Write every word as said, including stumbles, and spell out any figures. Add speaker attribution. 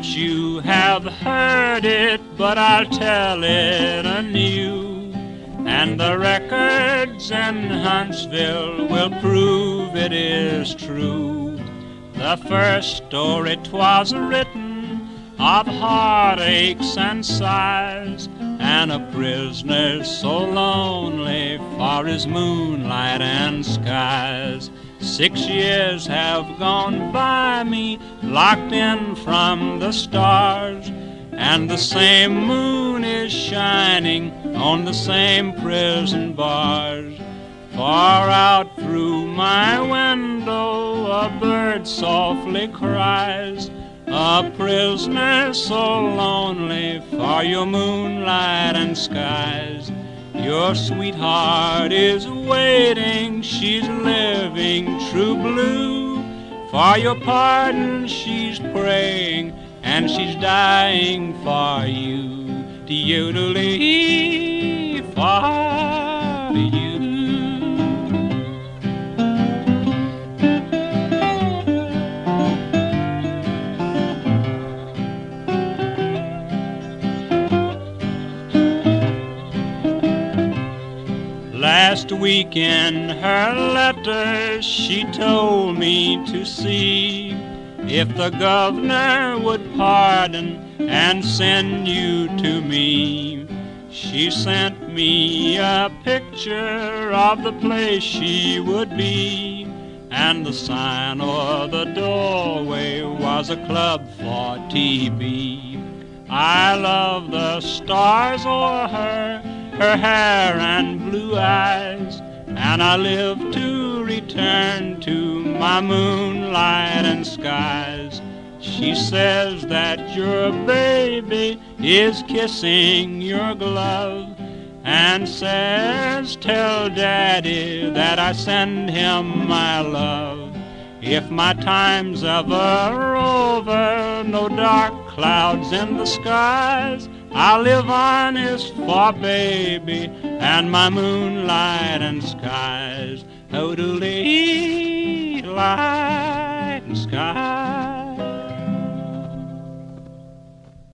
Speaker 1: Perhaps you have heard it, but I'll tell it anew. And the records in Huntsville will prove it is true. The first story 'twas written of heartaches and sighs, and a prisoner so lonely for his moonlight and skies. Six years have gone by me, locked in from the stars, and the same moon is shining on the same prison bars. Far out through my window a bird softly cries, a prisoner so lonely for your moonlight and skies. Your sweetheart is waiting, she's living true blue. For your pardon she's praying, and she's dying for you. Yodeling for you. Last week in her letter she told me to see if the governor would pardon and send you to me. She sent me a picture of the place she would be, and the sign o'er the doorway was a club for T B. I love the stars o'er her, her hair and blue eyes, and I live to return to my moonlight and skies. She says that your baby is kissing your glove, and says tell Daddy that I send him my love. If my time's ever over, no dark clouds in the skies, I'll live honest for baby and my moonlight and skies. Oh, do light and skies.